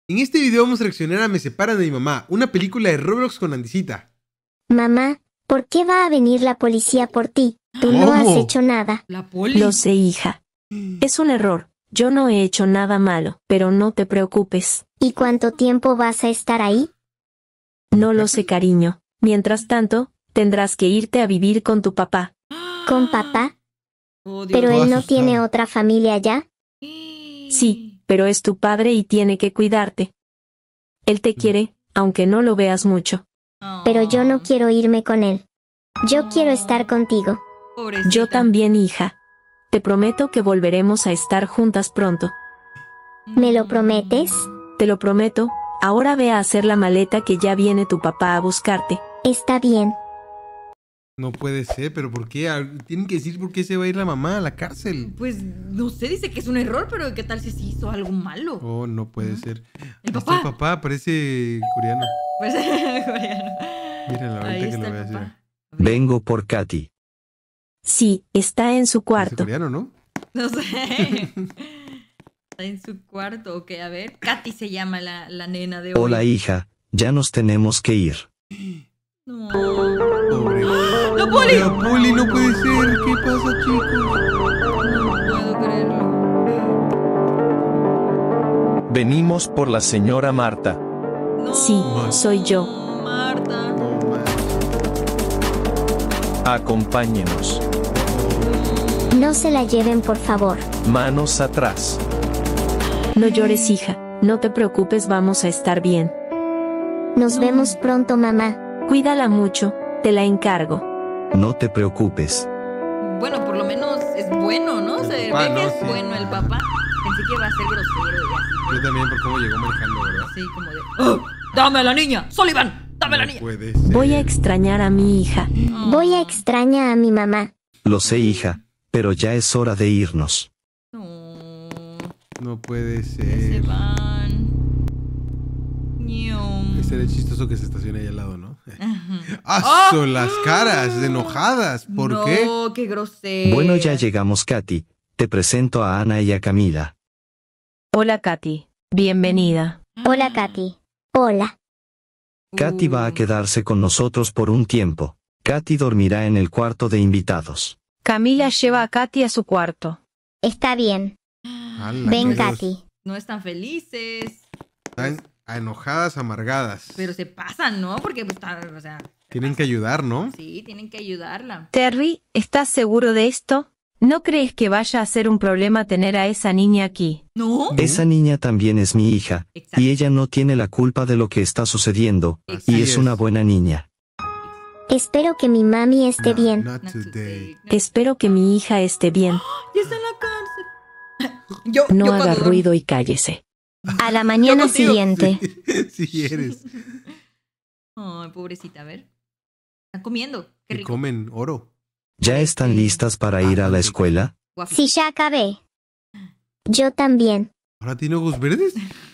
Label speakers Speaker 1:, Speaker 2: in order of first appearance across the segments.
Speaker 1: En este video vamos a reaccionar a Me separan de mi mamá, una película de Roblox con Andisita.
Speaker 2: Mamá, ¿por qué va a venir la policía por ti? Tú no has hecho nada.
Speaker 3: La poli.
Speaker 4: Lo sé, hija. Es un error. Yo no he hecho nada malo, pero no te preocupes.
Speaker 2: ¿Y cuánto tiempo vas a estar ahí?
Speaker 4: No lo sé, cariño. Mientras tanto, tendrás que irte a vivir con tu papá.
Speaker 2: ¿Con papá?
Speaker 3: Oh, Dios.
Speaker 2: ¿Pero él no
Speaker 1: asustada.
Speaker 2: tiene otra familia allá?
Speaker 4: Sí, pero es tu padre y tiene que cuidarte. Él te quiere, aunque no lo veas mucho.
Speaker 2: Pero yo no quiero irme con él. Yo quiero estar contigo.
Speaker 3: Pobrecita.
Speaker 4: Yo también, hija. Te prometo que volveremos a estar juntas pronto.
Speaker 2: ¿Me lo prometes?
Speaker 4: Te lo prometo. Ahora ve a hacer la maleta que ya viene tu papá a buscarte.
Speaker 2: Está bien.
Speaker 1: No puede ser, pero ¿por qué? Tienen que decir por qué se va a ir la mamá a la cárcel.
Speaker 3: Pues no sé, dice que es un error, pero ¿qué tal si se hizo algo malo?
Speaker 1: Oh, no puede ser.
Speaker 3: El
Speaker 1: Está
Speaker 3: papá.
Speaker 1: el papá, parece coreano.
Speaker 3: Pues coreano.
Speaker 1: Míralo,
Speaker 3: Ahí
Speaker 1: ahorita que
Speaker 3: está
Speaker 1: lo
Speaker 3: el
Speaker 1: veas.
Speaker 3: papá.
Speaker 5: Vengo por Katy.
Speaker 4: Sí, está en su
Speaker 1: Parece
Speaker 4: cuarto.
Speaker 1: coreano, ¿no?
Speaker 3: No sé. Está en su cuarto. Ok, a ver. Katy se llama la nena de hoy.
Speaker 5: Hola hija, ya nos tenemos que ir.
Speaker 3: No.
Speaker 1: Pobre.
Speaker 3: ¡La poli!
Speaker 1: La poli, no puede ser. ¿Qué pasa, chicos?
Speaker 3: No puedo creerlo.
Speaker 6: Venimos por la señora Marta.
Speaker 3: No.
Speaker 4: Sí, soy yo.
Speaker 3: Marta.
Speaker 1: No, man.
Speaker 6: Acompáñenos.
Speaker 2: No se la lleven, por favor.
Speaker 6: Manos atrás.
Speaker 4: No llores, hija. No te preocupes, vamos a estar bien.
Speaker 2: Nos vemos pronto, mamá.
Speaker 4: Cuídala mucho, te la encargo.
Speaker 5: No te preocupes.
Speaker 3: Bueno, por lo menos es bueno, ¿no? Se
Speaker 1: papá,
Speaker 3: ve que
Speaker 1: ¿no?
Speaker 3: es
Speaker 1: Sí.
Speaker 3: bueno el papá. Pensé que iba a ser grosero y así.
Speaker 1: Yo también, por cómo llegó manejando, ¿verdad?
Speaker 3: Así como de... ¡Oh! ¡Dame a la niña! ¡Sullivan! ¡Dame a la
Speaker 1: No
Speaker 3: niña!
Speaker 1: puede ser.
Speaker 4: Voy a extrañar a mi hija.
Speaker 2: Voy a extrañar a mi mamá.
Speaker 5: Lo sé hija, pero ya es hora de irnos.
Speaker 3: No.
Speaker 1: No puede
Speaker 3: Ya se
Speaker 1: ser.
Speaker 3: van. Ñom.
Speaker 1: Sería chistoso que se estacione ahí al lado, ¿no?
Speaker 3: Ajá.
Speaker 1: ¡Ah! Son las caras enojadas. ¿Por
Speaker 3: no,
Speaker 1: qué?
Speaker 3: qué grosero.
Speaker 5: Bueno, ya llegamos Katy. Te presento a Ana y a Camila.
Speaker 4: Hola, Katy. Bienvenida.
Speaker 2: Hola, Katy. Hola.
Speaker 5: Katy va a quedarse con nosotros por un tiempo. Katy dormirá en el cuarto de invitados.
Speaker 7: Camila lleva a Katy a su cuarto.
Speaker 2: Está bien.
Speaker 1: Ala,
Speaker 2: Ven,
Speaker 1: qué dos.
Speaker 2: Katy.
Speaker 3: No están felices.
Speaker 1: Están enojadas, amargadas.
Speaker 3: Pero se pasan, ¿no? Porque pues están, o sea,
Speaker 1: Tienen que ayudar, ¿no?
Speaker 3: sí, tienen que ayudarla.
Speaker 7: Terry, ¿estás seguro de esto? ¿No crees que vaya a ser un problema tener a esa niña aquí?
Speaker 3: ¿No?
Speaker 5: Esa niña también es mi hija,
Speaker 3: Exacto.
Speaker 5: y ella no tiene la culpa de lo que está sucediendo,
Speaker 1: Así
Speaker 5: y es una buena niña.
Speaker 2: Espero que mi mami esté
Speaker 1: No,
Speaker 2: bien.
Speaker 1: Not
Speaker 3: Not
Speaker 1: today.
Speaker 3: today.
Speaker 4: Espero que mi hija esté bien.
Speaker 3: Ya está en la cárcel. Yo
Speaker 4: No
Speaker 3: cuando
Speaker 4: haga
Speaker 3: duermo-
Speaker 4: ruido y cállese.
Speaker 7: A la mañana
Speaker 3: contigo.
Speaker 7: siguiente.
Speaker 1: Sí eres.
Speaker 3: Ay, pobrecita, a ver. Están comiendo. Qué
Speaker 1: Y
Speaker 3: rico.
Speaker 1: comen oro.
Speaker 5: ¿Ya están listas para ir a la escuela?
Speaker 3: Guafi.
Speaker 2: Sí, ya acabé. Yo también.
Speaker 1: ¿Ahora tiene ojos verdes?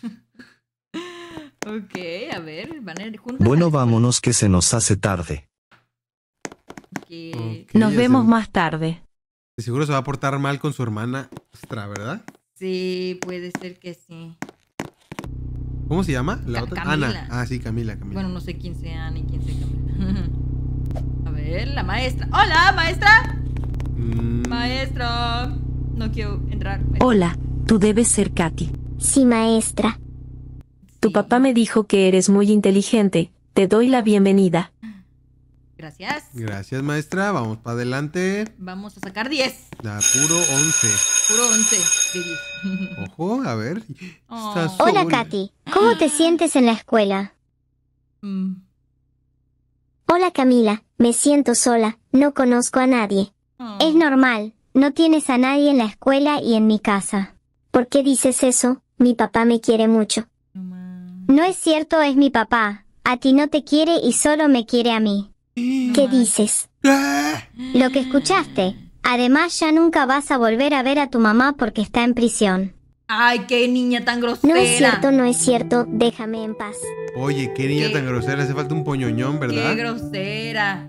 Speaker 3: Ok, a ver, van a ir juntas.
Speaker 5: Bueno, vámonos que se nos hace tarde.
Speaker 3: Que...
Speaker 1: Ok,
Speaker 7: Nos
Speaker 1: ya
Speaker 7: vemos
Speaker 1: se-
Speaker 7: más tarde.
Speaker 1: de seguro se va a portar mal con su hermana Astra, ¿verdad?
Speaker 3: Sí, puede ser que sí.
Speaker 1: ¿Cómo se llama? La otra.
Speaker 3: Camila.
Speaker 1: Ana. Ah, sí, Camila.
Speaker 3: Bueno, no sé quién sea ni quién sea Camila. A ver, la maestra. ¡Hola, maestra!
Speaker 1: Mm,
Speaker 3: Maestra. No quiero entrar.
Speaker 4: Hola, tú debes ser Katy.
Speaker 2: Sí, maestra.
Speaker 4: Tu
Speaker 3: Sí.
Speaker 4: papá me dijo que eres muy inteligente. Te doy la bienvenida.
Speaker 3: Gracias.
Speaker 1: Gracias, maestra. Vamos para adelante.
Speaker 3: Vamos a sacar 10.
Speaker 1: Da puro 11.
Speaker 3: Puro 11 de 10.
Speaker 1: Ojo, a ver.
Speaker 3: Oh.
Speaker 1: Está
Speaker 2: Hola,
Speaker 1: sola.
Speaker 2: Katy. ¿Cómo te sientes en la escuela?
Speaker 3: Mm.
Speaker 2: Hola, Camila. Me siento sola. No conozco a nadie.
Speaker 3: Oh.
Speaker 2: Es normal. No tienes a nadie en la escuela y en mi casa. ¿Por qué dices eso? Mi papá me quiere mucho.
Speaker 3: No más.
Speaker 2: No es cierto, es mi papá. A ti no te quiere y solo me quiere a mí. ¿Qué dices?
Speaker 1: ¡Ah!
Speaker 2: Lo que escuchaste. Además, ya nunca vas a volver a ver a tu mamá porque está en prisión.
Speaker 3: Ay, qué niña tan grosera.
Speaker 2: No es cierto, no es cierto. Déjame en paz.
Speaker 1: Oye, qué niña
Speaker 3: Qué-
Speaker 1: tan grosera. Hace falta un poñoñón,
Speaker 3: Qué
Speaker 1: ¿verdad?
Speaker 3: grosera.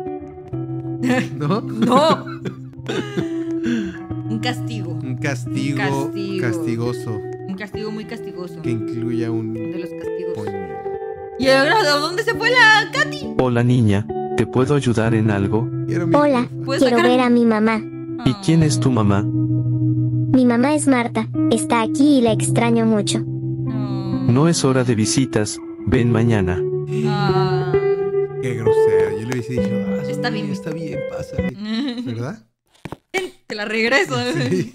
Speaker 1: ¿No?
Speaker 3: No. Un castigo.
Speaker 1: Un castigo,
Speaker 3: Castigo.
Speaker 1: castigoso.
Speaker 3: Un castigo muy castigoso.
Speaker 1: Que incluya un
Speaker 3: De los castigos.
Speaker 1: pollo.
Speaker 3: ¿Y ahora a dónde se fue la Katy?
Speaker 6: Hola niña, ¿te puedo ayudar en algo?
Speaker 1: Quiero mi
Speaker 2: Hola,
Speaker 1: jefa.
Speaker 3: Pues
Speaker 2: quiero
Speaker 3: sacar-
Speaker 2: ver a mi mamá.
Speaker 6: ¿Y quién es tu mamá?
Speaker 2: Mi mamá es Marta. Está aquí y la extraño mucho.
Speaker 6: No es hora de visitas, ven mañana.
Speaker 3: Ah.
Speaker 1: Qué grosero. Yo le hubiese dicho,
Speaker 3: Está bien.
Speaker 1: Está bien, pásale. ¿Verdad?
Speaker 3: Te la regreso.
Speaker 1: Sí.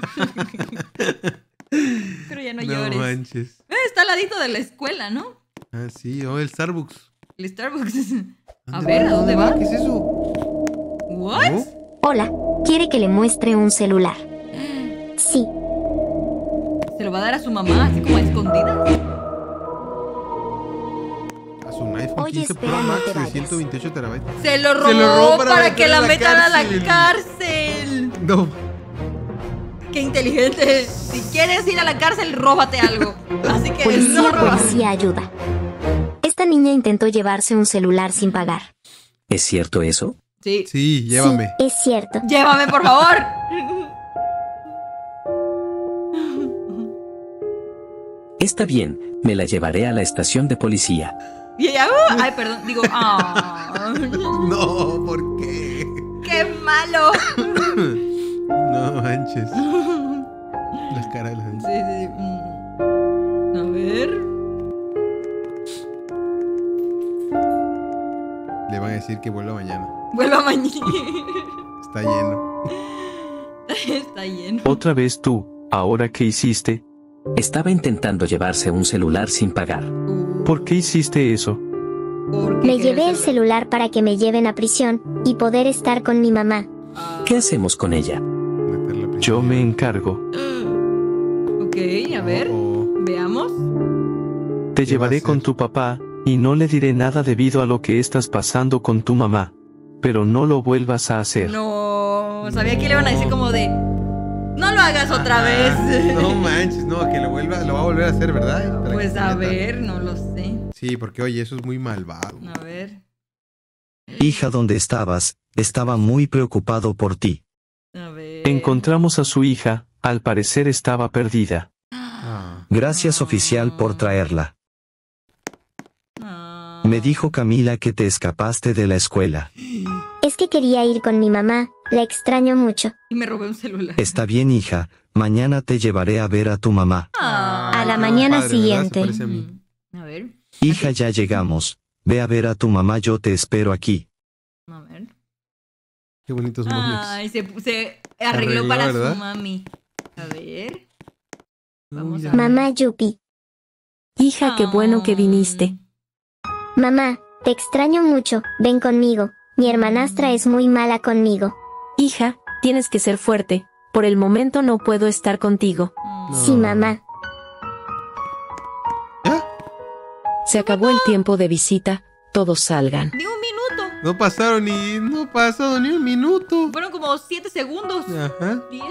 Speaker 3: Pero ya no
Speaker 1: No
Speaker 3: llores.
Speaker 1: manches.
Speaker 3: Está al ladito de la escuela, ¿no?
Speaker 1: Ah, sí, el Starbucks.
Speaker 3: El Starbucks. A ver, ¿a dónde va?
Speaker 1: ¿Qué es eso?
Speaker 3: ¿What?
Speaker 1: ¿No?
Speaker 2: Hola, quiere que le muestre un celular. Sí,
Speaker 3: ¿Se lo va a dar a su mamá así como a escondidas?
Speaker 1: Es un iPhone
Speaker 2: Oye,
Speaker 1: 15
Speaker 2: espera,
Speaker 1: Pro
Speaker 2: no
Speaker 1: Max
Speaker 2: te
Speaker 1: de
Speaker 2: vayas.
Speaker 1: 128 terabytes.
Speaker 3: Se lo robó,
Speaker 1: Se lo robó
Speaker 3: para
Speaker 1: para
Speaker 3: que la
Speaker 1: meterlo
Speaker 3: metan
Speaker 1: a
Speaker 3: a
Speaker 1: la
Speaker 3: la cárcel.
Speaker 1: No.
Speaker 3: ¡Qué inteligente! Si quieres ir a la cárcel, róbate algo. Así que
Speaker 2: policía,
Speaker 3: no robas.
Speaker 2: policía, ayuda. Esta niña intentó llevarse un celular sin pagar.
Speaker 8: ¿Es cierto eso?
Speaker 3: Sí.
Speaker 1: Sí, llévame.
Speaker 2: Sí, es cierto.
Speaker 3: Llévame, por favor.
Speaker 8: Está bien, me la llevaré a la estación de policía.
Speaker 3: Y ella, ay, perdón, digo,
Speaker 1: No, ¿por qué?
Speaker 3: ¡qué malo!
Speaker 1: No manches. Las caras de la gente.
Speaker 3: Sí, sí. A ver.
Speaker 1: Le van a decir que vuelva mañana.
Speaker 3: Vuelva mañana.
Speaker 1: Está lleno.
Speaker 3: Está lleno.
Speaker 6: Otra vez tú, ¿ahora qué hiciste?
Speaker 8: Estaba intentando llevarse un celular sin pagar.
Speaker 6: ¿Por qué hiciste eso?
Speaker 3: ¿Por qué
Speaker 2: Me
Speaker 3: quieres
Speaker 2: llevé el
Speaker 3: celular?
Speaker 2: celular para que me lleven a prisión y poder estar con mi mamá.
Speaker 8: ¿Qué hacemos con ella?
Speaker 1: Meterla a prisión.
Speaker 6: Yo me encargo.
Speaker 3: Ok, a ver. Veamos.
Speaker 6: Te
Speaker 1: ¿Qué va a
Speaker 6: llevaré
Speaker 1: hacer?
Speaker 6: con tu papá, y no le diré nada debido a lo que estás pasando con tu mamá. Pero no lo vuelvas a hacer.
Speaker 3: No, sabía que le iban a decir como de, no lo hagas otra vez.
Speaker 1: No manches, no, que lo va a volver a hacer, ¿verdad? Para
Speaker 3: Pues
Speaker 1: que
Speaker 3: a
Speaker 1: se meta.
Speaker 3: ver, no lo sé.
Speaker 1: Sí, porque oye, eso es muy malvado.
Speaker 3: A ver,
Speaker 5: Hija, ¿dónde estabas? Estaba muy preocupado por ti.
Speaker 3: a ver.
Speaker 6: Encontramos a su hija, al parecer estaba perdida.
Speaker 1: Ah.
Speaker 5: Gracias oficial por traerla.
Speaker 3: Ah.
Speaker 5: Me dijo Camila que te escapaste de la escuela.
Speaker 2: Es que quería ir con mi mamá. La extraño mucho.
Speaker 3: Y me robé un celular.
Speaker 5: Está bien, hija. Mañana te llevaré a ver a tu mamá.
Speaker 3: Ah.
Speaker 2: A la
Speaker 1: qué
Speaker 2: mañana
Speaker 1: padre, ¿verdad? Se
Speaker 2: siguiente.
Speaker 1: parece a mí.
Speaker 3: A ver,
Speaker 5: Hija, ya llegamos. Ve a ver a tu mamá, yo te espero aquí.
Speaker 3: a ver.
Speaker 1: Qué bonitos moños.
Speaker 3: Ay, se arregló
Speaker 1: Arregló,
Speaker 3: para
Speaker 1: ¿verdad?
Speaker 3: su mami. A ver.
Speaker 1: No,
Speaker 3: vamos
Speaker 1: mira.
Speaker 3: a ver.
Speaker 2: Mamá Yupi.
Speaker 4: Hija, qué bueno que viniste.
Speaker 2: Mamá, te extraño mucho. Ven conmigo. Mi hermanastra es muy mala conmigo.
Speaker 4: Hija, tienes que ser fuerte. Por el momento no puedo estar contigo.
Speaker 2: Sí, mamá.
Speaker 1: ¿Ya?
Speaker 4: Se acabó el tiempo de visita, todos salgan.
Speaker 3: Ni un minuto.
Speaker 1: No ha pasado ni un minuto.
Speaker 3: Fueron como 7 segundos.
Speaker 1: Ajá.
Speaker 3: 10.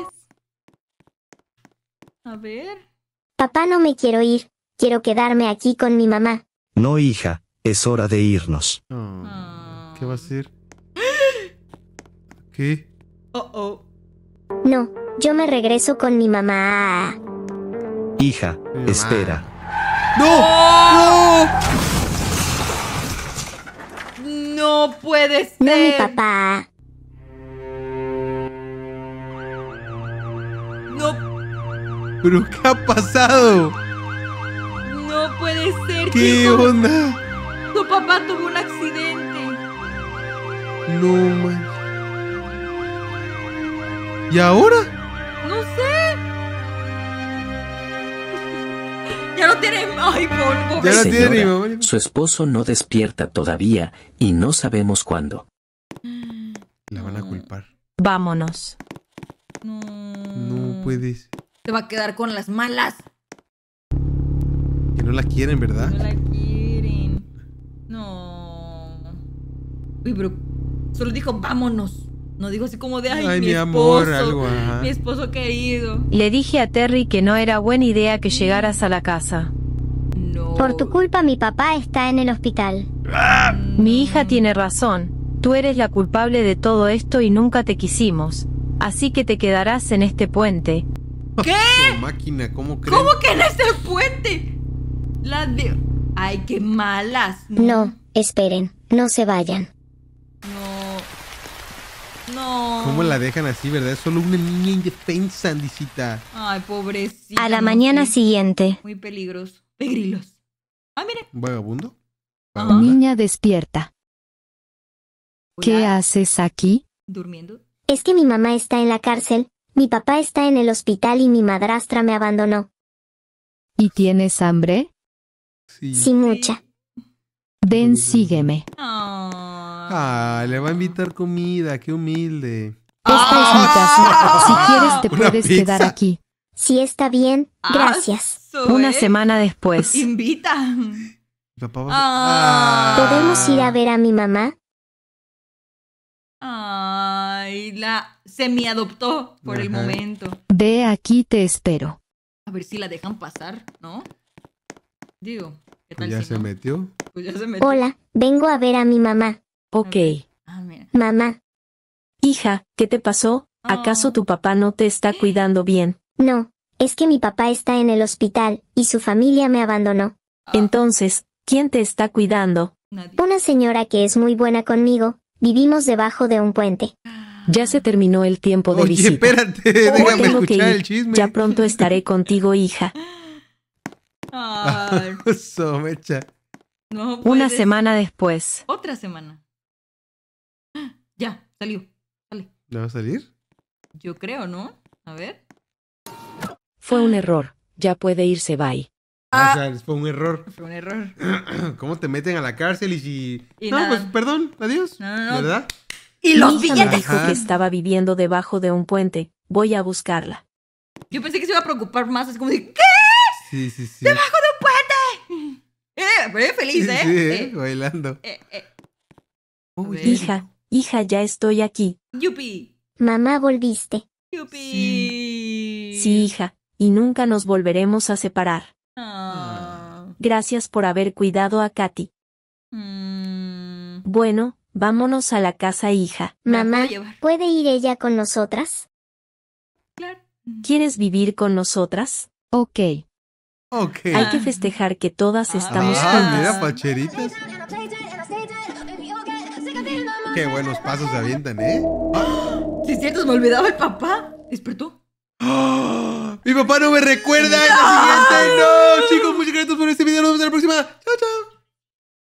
Speaker 3: A ver.
Speaker 2: Papá, no me quiero ir. Quiero quedarme aquí con mi mamá.
Speaker 5: No, hija, es hora de irnos.
Speaker 3: Ah.
Speaker 1: ¿Qué va a hacer? ¿Qué?
Speaker 3: Oh.
Speaker 2: No, yo me regreso con mi mamá.
Speaker 5: Hija,
Speaker 1: mamá.
Speaker 5: espera.
Speaker 1: ¡No!
Speaker 3: No puede ser.
Speaker 2: No, mi papá.
Speaker 3: No,
Speaker 1: ¿Pero qué ha pasado?
Speaker 3: no puede ser.
Speaker 1: ¿Qué
Speaker 3: chicos.
Speaker 1: onda?
Speaker 3: Tu papá tuvo un accidente.
Speaker 1: No manches. ¿Y ahora?
Speaker 3: No sé. Ya no tiene. Ay, pobre.
Speaker 1: Ya no tiene ni
Speaker 8: Señora,
Speaker 1: mamá.
Speaker 8: su esposo no despierta todavía y no sabemos cuándo.
Speaker 1: La van a culpar.
Speaker 4: Vámonos.
Speaker 3: No.
Speaker 1: No puedes.
Speaker 3: Se va a quedar con las malas.
Speaker 1: Que no la quieren, ¿verdad?
Speaker 3: No la quieren. No. Uy, pero solo dijo vámonos. No dijo así como de ay,
Speaker 1: mi
Speaker 3: mi
Speaker 1: amor,
Speaker 3: esposo,
Speaker 1: algo, ajá.
Speaker 3: mi esposo querido.
Speaker 7: Le dije a Terry que no era buena idea que llegaras a la casa.
Speaker 3: No.
Speaker 2: Por tu culpa, mi papá está en el hospital.
Speaker 7: Mi hija tiene razón. Tú eres la culpable de todo esto y nunca te quisimos. Así que te quedarás en este puente.
Speaker 3: ¿Qué?
Speaker 1: Su máquina, ¿cómo creen?
Speaker 3: ¿Cómo que en ese puente? Ay, qué malas.
Speaker 2: No, esperen, no se vayan.
Speaker 3: No.
Speaker 1: ¿Cómo la dejan así, verdad? Es solo una niña indefensa, Andisita.
Speaker 3: Ay, pobrecita.
Speaker 2: A la
Speaker 3: no,
Speaker 2: mañana
Speaker 3: sí.
Speaker 2: siguiente.
Speaker 3: Muy peligroso. Pegrilos. Ah, miren.
Speaker 1: ¿Un vagabundo?
Speaker 3: Ajá.
Speaker 9: Niña despierta. ¿Qué
Speaker 3: Hola.
Speaker 9: haces aquí?
Speaker 3: ¿Durmiendo?
Speaker 2: Es que mi mamá está en la cárcel, mi papá está en el hospital y mi madrastra me abandonó.
Speaker 9: ¿Y tienes hambre?
Speaker 1: Sí.
Speaker 2: Sí, mucha.
Speaker 9: Ven, sígueme.
Speaker 1: Ah, le va a invitar comida, qué humilde.
Speaker 9: Esta es mi casa. Si quieres te
Speaker 1: Una
Speaker 9: puedes
Speaker 1: pizza.
Speaker 9: quedar aquí.
Speaker 2: Si está bien, gracias.
Speaker 4: Una semana después.
Speaker 3: Invita.
Speaker 1: Mi papá va
Speaker 2: ¿Podemos ir a ver a mi mamá?
Speaker 3: Ay, la semi-adoptó por el
Speaker 1: Ajá.
Speaker 3: momento.
Speaker 9: Ve aquí, te espero.
Speaker 3: A ver si la dejan pasar, ¿no? Digo, ¿qué
Speaker 1: Pues
Speaker 3: tal
Speaker 1: ya
Speaker 3: si
Speaker 1: se
Speaker 3: no?
Speaker 1: metió.
Speaker 3: Pues ya se metió.
Speaker 2: Hola, vengo a ver a mi mamá.
Speaker 4: Ok.
Speaker 3: Ah, mira.
Speaker 2: Mamá,
Speaker 4: Hija, ¿qué te pasó? ¿Acaso tu papá no te está cuidando bien?
Speaker 2: no, es que mi papá está en el hospital y su familia me abandonó.
Speaker 4: Entonces, ¿quién te está cuidando?
Speaker 3: Nadie.
Speaker 2: Una señora que es muy buena conmigo, vivimos debajo de un puente.
Speaker 4: Ya se terminó el tiempo de
Speaker 1: Oye,
Speaker 4: visita.
Speaker 1: espérate,
Speaker 4: Ya
Speaker 1: déjame
Speaker 4: tengo que
Speaker 1: escuchar
Speaker 4: ir.
Speaker 1: el chisme.
Speaker 4: Ya pronto estaré contigo, hija.
Speaker 3: Ay,
Speaker 1: Eso, mecha.
Speaker 3: no
Speaker 4: Una
Speaker 3: puede
Speaker 4: semana después.
Speaker 3: Otra semana. Ya, salió. Sale.
Speaker 1: ¿Le va a salir?
Speaker 3: Yo creo, ¿no? A ver.
Speaker 4: Fue un error. Ya puede irse, bye.
Speaker 1: O sea, fue un error.
Speaker 3: Fue un error.
Speaker 1: ¿Cómo te meten a la cárcel y si...
Speaker 3: Y
Speaker 1: no,
Speaker 3: nada.
Speaker 1: pues perdón, adiós.
Speaker 3: No.
Speaker 1: ¿Verdad?
Speaker 3: Y
Speaker 4: Mi
Speaker 3: los
Speaker 4: hija me
Speaker 3: billetes.
Speaker 4: dijo
Speaker 1: Ajá.
Speaker 4: que estaba viviendo debajo de un puente. Voy a buscarla.
Speaker 3: Yo pensé que se iba a preocupar más. Es como de, ¿qué?
Speaker 1: Sí, sí, sí.
Speaker 3: ¡Debajo de un puente! Feliz,
Speaker 1: Sí,
Speaker 3: ¿eh?
Speaker 1: sí, bailando. Oye,
Speaker 4: Hija, ya estoy aquí.
Speaker 3: Yupi.
Speaker 2: Mamá, volviste.
Speaker 3: Yupi.
Speaker 4: Sí, hija, y nunca nos volveremos a separar.
Speaker 3: Ah.
Speaker 4: Gracias por haber cuidado a Katy.
Speaker 3: Mm.
Speaker 4: Bueno, vámonos a la casa, hija.
Speaker 3: Me la
Speaker 2: Mamá,
Speaker 3: puedo llevar.
Speaker 2: ¿puede ir ella con nosotras?
Speaker 3: Claro.
Speaker 4: ¿Quieres vivir con nosotras?
Speaker 9: Ok.
Speaker 1: Ok.
Speaker 4: Hay que festejar que todas estamos
Speaker 1: Ah, mira,
Speaker 4: juntas.
Speaker 1: pacheritas. Qué buenos pasos se avientan, ¿eh?
Speaker 3: Si es cierto, se me olvidaba el papá. ¿Despertó?
Speaker 1: ¡Mi papá no me recuerda! ¡En la siguiente! ¡No! Chicos, muchas gracias por este video. Nos vemos en la próxima. ¡Chao, chao!